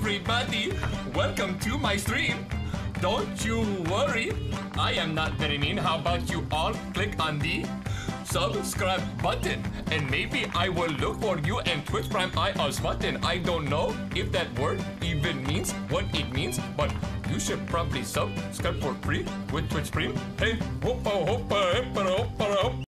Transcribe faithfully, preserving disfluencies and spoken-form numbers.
everybody, welcome to my stream. Don't you worry, I am not very mean. How about you all click on the subscribe button, and maybe I will look for you in Twitch Prime I as button. I don't know if that word even means what it means, but you should probably subscribe for free with Twitch Prime. Hey, whoopa, whoopa, hippa, hoppa, hoppa.